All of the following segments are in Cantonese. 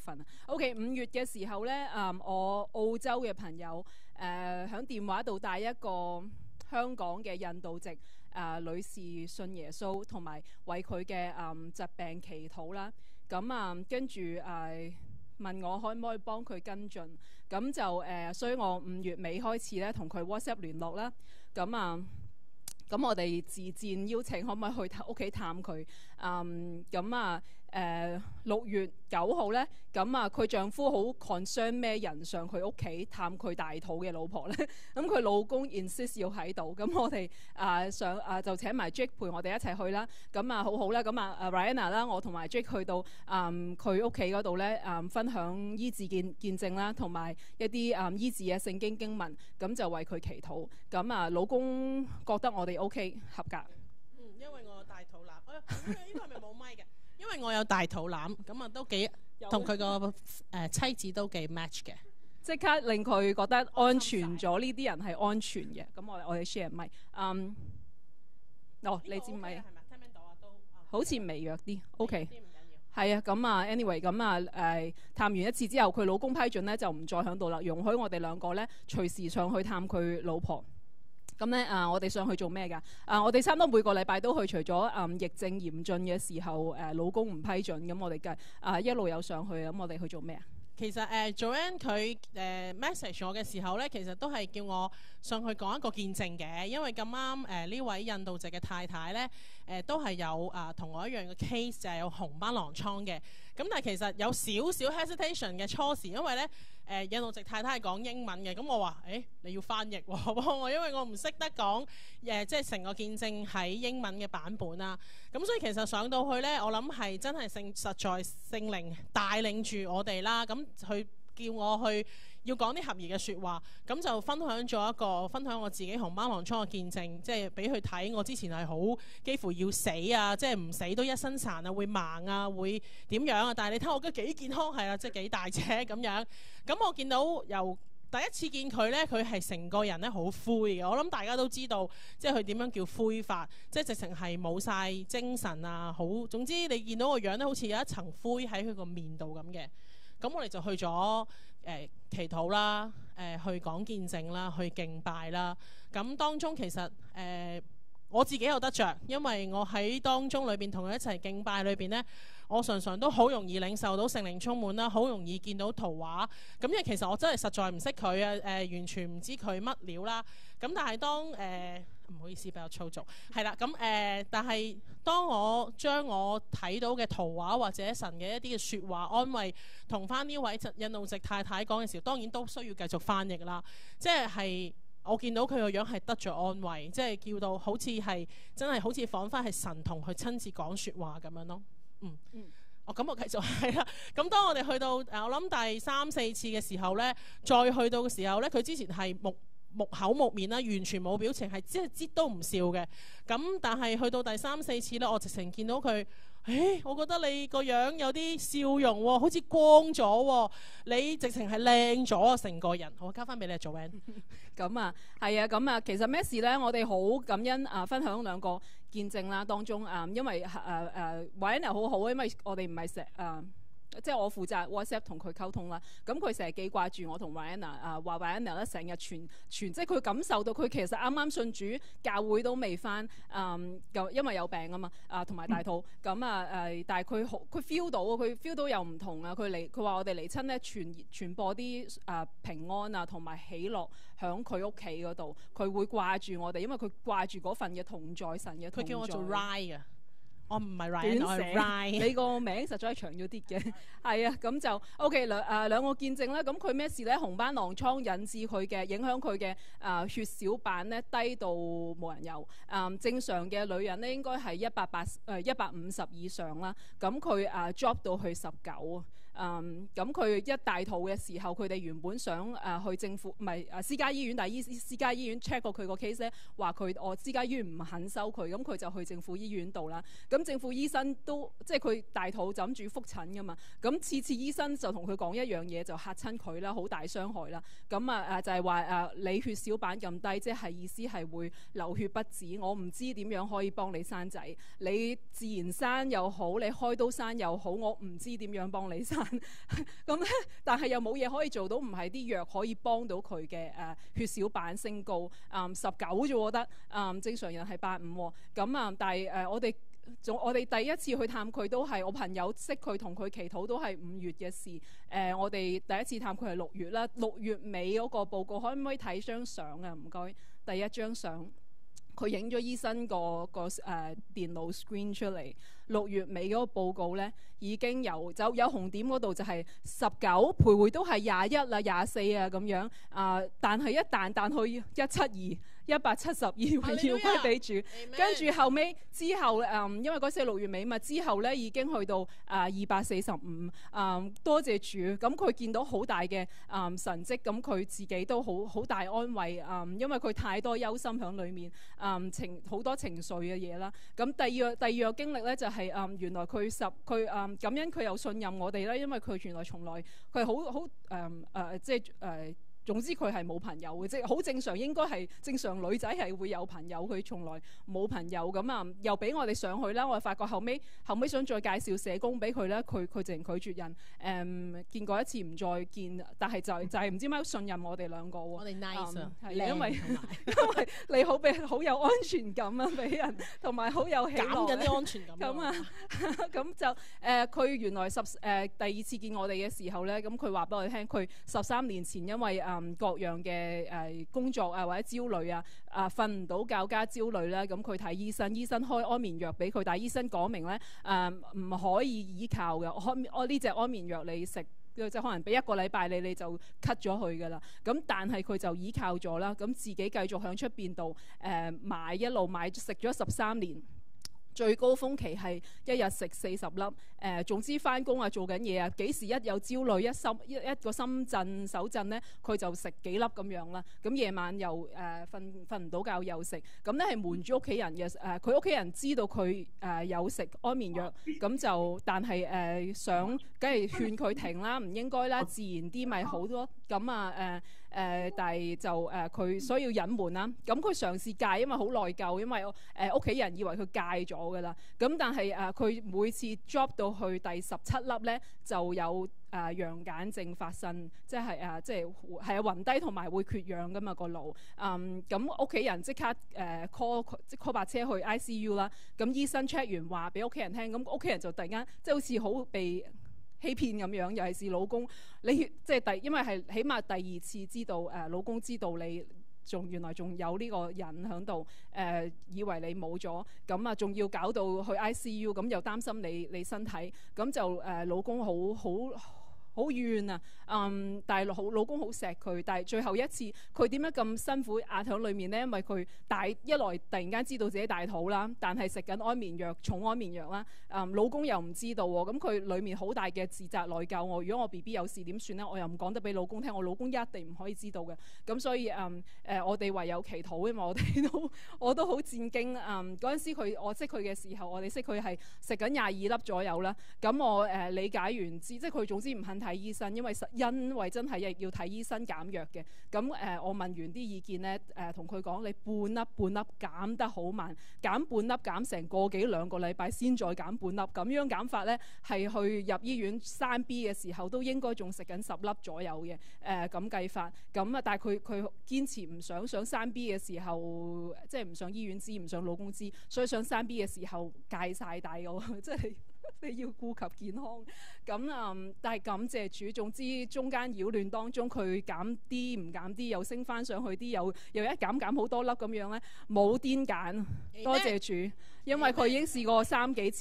份。OK， 5月嘅時候咧，我澳洲嘅朋友響電話度帶一個香港嘅印度籍女士信耶穌，同埋為佢嘅疾病祈禱啦。咁跟住問我可唔可以幫佢跟進，咁就所以我5月尾開始咧同佢 WhatsApp 聯絡啦。咁我哋自薦邀請可唔可以去屋企探佢？ 6月9號咧，佢丈夫好 concern 咩人上佢屋企探佢大肚嘅老婆咧？咁佢老公 insist 要喺度，咁我哋就請埋 Jake 陪我哋一齊去啦。好好啦，Rihanna 啦，我同埋 Jake 去到佢屋企嗰度咧，分享醫治見證啦，同埋一啲醫治嘅聖經經文，咁就為佢祈禱。老公覺得我哋 OK 合格。 因為我有大肚腩，呢個係咪冇咪嘅？因為我有大肚腩，咁都幾同佢個妻子都幾 match 嘅， 即刻令佢覺得安全咗。呢啲人係安全嘅。咁我哋 share 咪，你支咪？ 係咪？聽唔聽到啊？都好似微弱啲。OK， 唔緊要。 係啊，anyway， 探完一次之後，佢老公批准咧就唔再喺度啦，容許我哋兩個咧隨時上去探佢老婆。咁咧我哋上去做咩㗎？我哋差唔多每個禮拜都去，除咗疫症嚴峻嘅時候，老公唔批准，咁我哋一路有上去。咁我哋去做咩啊？ 其實Joanne 佢message 我嘅時候咧，其實都係叫我上去講一個見證嘅，因為咁啱呢位印度籍嘅太太咧都係有同我一樣嘅 case， 就係有紅斑狼瘡嘅。咁但係其實有少少 hesitation 嘅初時，因為咧印度籍太太係講英文嘅，咁我話你要翻譯喎幫我，因為我唔識得講即係成個見證喺英文嘅版本啦。咁所以其實上到去咧，我諗係真係實在聖靈帶領住我哋啦。咁佢叫我去要講啲合宜嘅説話，咁就分享我自己紅斑狼瘡嘅見證，即係俾佢睇我之前係好幾乎要死啊，即係唔死都一身殘啊，會盲啊，會點樣啊？但係你睇我覺得幾健康係啦，即係幾大隻咁樣。咁我見到由第一次見佢呢，佢係成個人呢好灰嘅。我諗大家都知道，即係佢點樣叫灰法，即係直情係冇晒精神啊，總之你見到個樣呢，好似有一層灰喺佢個面度咁嘅。咁我哋就去咗祈禱啦，去講見證啦，去敬拜啦。咁當中其實我自己有得着，因為我喺當中裏邊同佢一齊敬拜裏邊呢，我常常都好容易領受到聖靈充滿啦，好容易見到圖畫。咁因為其實我真係實在唔識佢啊，完全唔知佢乜料啦。咁但係當唔好意思比較粗俗，係啦。咁但係當我將我睇到嘅圖畫或者神嘅一啲嘅説話安慰同翻呢位印度籍太太講嘅時候，當然都需要繼續翻譯啦。即係我見到佢個樣係得咗安慰，即係叫到好似係真係好似彷彿係神同佢親自講説話咁樣咯。咁我繼續係啦。咁當我哋去到我諗第3、4次嘅時候呢，再去到嘅時候呢，佢之前係木口木面啦，完全冇表情，係即係擠都唔笑嘅。咁但係去到第3、4次呢，我直情見到佢，我覺得你個樣有啲笑容喎，好似光咗喎，你直情係靚咗啊，成個人。我交翻俾你做 Joanne。 係啊，其實咩事呢？我哋好感恩分享2個見證啦，當中因為Rihanna 好好，因為我哋唔係即係我負責 WhatsApp 同佢溝通啦。咁佢成日記掛住我同 Rihanna， 話 Rihanna 咧成日傳，即係佢感受到佢其實啱啱信主，教會都未返，因為有病啊嘛，同埋大肚。但係佢 feel 到有唔同啊。佢話我哋嚟親咧傳播啲平安啊同埋喜樂響佢屋企嗰度，佢會掛住我哋，因為佢掛住嗰份嘅同在，神嘅同在。 佢叫我做 Rai 啊。我唔係 Ryan， 我係 Ryan。你個名實在係長咗啲嘅，係啊，咁就 OK。兩個見證啦。咁佢咩事咧？紅斑狼瘡引致佢嘅影響佢嘅血小板咧低到冇人有。正常嘅女人咧應該係150以上啦。咁佢drop 到去19。咁佢一大肚嘅時候，佢哋原本想去政府唔係私家醫院，但係私家醫院 check 過佢個 case 咧，話我私家醫院唔肯收佢，咁佢就去政府醫院度啦。咁政府醫生都即係佢大肚就諗住覆診噶嘛，咁次醫生就同佢講一樣嘢，就嚇親佢啦，好大傷害啦。咁就係話你血小板咁低，即係意思係會流血不止。我唔知點樣可以幫你生仔，你自然生又好，你開刀生又好，我唔知點樣幫你生。 咁咧，但係又冇嘢可以做到，唔係啲藥可以幫到佢嘅血小板升高，19啫喎得，正常人係85，咁但係我哋第一次去探佢都係我朋友識佢同佢祈禱都係5月嘅事，我哋第一次探佢係6月啦，6月尾嗰個報告可唔可以睇張相啊？唔該，第一張相。佢影咗醫生個電腦 screen 出嚟，6月尾嗰個報告咧已經有紅點嗰度就係19，徘徊都係21啦、24啊咁樣，但係一彈去172。172榮耀歸俾主，跟住後尾之後因為嗰時係6月尾嘛，之後咧已經去到245，多謝主，咁佢見到好大嘅神蹟，咁佢自己都好大安慰，因為佢太多憂心喺裏面，好多情緒嘅嘢啦。咁第二個經歷咧就係、原來佢感恩佢又信任我哋啦，因為佢原來從來佢好即係總之佢係冇朋友嘅，即係好正常，應該係正常女仔係會有朋友，佢從來冇朋友咁又俾我哋上去啦。我哋發覺後尾想再介紹社工俾佢咧，佢直情拒絕人。見過一次唔再見，但係就係唔知點解信任我哋兩個喎。 我哋 nice 因為你好有安全感啊，俾人同埋好有喜樂。 減緊啲安全感。 咁就佢原來第二次見我哋嘅時候咧，咁佢話俾我哋聽，佢13年前因為各樣嘅工作或者焦慮瞓唔到覺加焦慮咧，咁佢睇醫生，醫生開安眠藥俾佢，但係醫生講明咧唔可以依靠嘅，我呢隻安眠藥你食，即係可能俾1個禮拜你就 cut 咗佢㗎啦。咁但係佢就依靠咗啦，咁自己繼續響出邊度一路買食咗13年。最高峰期係一日食40粒，總之翻工做緊嘢幾時一有焦慮一個心震手震咧，佢就食幾粒咁樣啦。咁夜晚又瞓唔到覺又食，咁咧係瞞住屋企人嘅。佢屋企人知道佢有食安眠藥，咁就但係想梗係勸佢停啦，唔應該啦，自然啲咪好多。咁但係就佢所以要隱瞞啦。咁佢嘗試戒，因為好內疚，因為屋企人以為佢戒咗㗎啦。咁但係佢每次 drop 到去第17粒咧，就有陽癇症發生，即係暈低同埋會缺氧㗎嘛個腦。咁屋企人即刻call 白車去 ICU 啦。咁醫生 check 完話俾屋企人聽，咁屋企人就突然間即係好似好被欺騙咁樣，尤其是老公，你即係因為係起碼第2次知道老公知道你原來仲有呢個人喺度，以為你冇咗，咁仲要搞到去 ICU，咁又擔心你身體，咁就老公好怨啊！但係老公好錫佢，但係最後一次佢點解咁辛苦壓喺裏面呢？因為佢一來突然間知道自己大肚啦，但係食緊安眠藥，重安眠藥啦。老公又唔知道喎，咁佢裏面好大嘅自責內疚我。如果我 BB 有事點算呢？我又唔講得俾老公聽，我老公一定唔可以知道嘅。咁所以我哋唯有祈禱，因為我都好戰驚。嗰陣時我識佢嘅時候，我哋識佢係食緊22粒左右啦。咁我理解完即係佢總之唔肯睇醫生，因為真係要睇醫生減藥嘅。咁我問完啲意見咧，同佢講你半粒減得好慢，減半粒減成個幾2個禮拜先再減半粒，咁樣減法咧係去入醫院3B 嘅時候都應該仲食緊10粒左右嘅咁計法。咁但係佢堅持唔想上3B 嘅時候，即係唔想醫院知，唔想老公知，所以上3B 嘅時候戒晒大個，即係。你要顧及健康，咁但係感謝主。總之中間擾亂當中，佢減啲唔減啲，又升翻上去啲，又一減好多粒咁樣咧，冇癲癇。多謝主，因為佢已經試過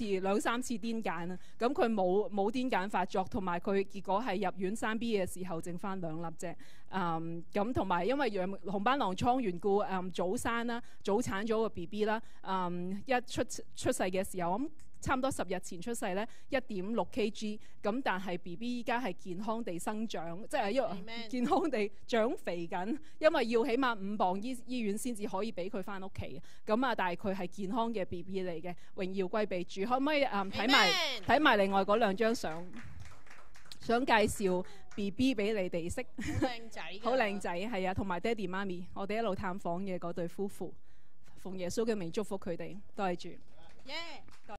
2、3次癲癇啦。咁佢冇癲癇發作，同埋佢結果係入院3B 嘅時候剩翻2粒啫。咁同埋因為紅斑狼瘡緣故，早生啦，早產咗個 BB 啦。一出世嘅時候咁。差唔多10日前出世咧，1.6 kg， 咁但係 BB 依家係健康地生長，即係健康地長肥緊，因為要起碼5磅醫院先至可以俾佢翻屋企。咁但係佢係健康嘅 BB 嚟嘅，榮耀歸俾主。可唔可以睇埋另外嗰2張相？想介紹 BB 俾你哋識， 好靚仔， 好靚仔，係啊，同埋爹哋媽咪，我哋一路探訪嘅嗰對夫婦，奉耶穌嘅名祝福佢哋，多謝主。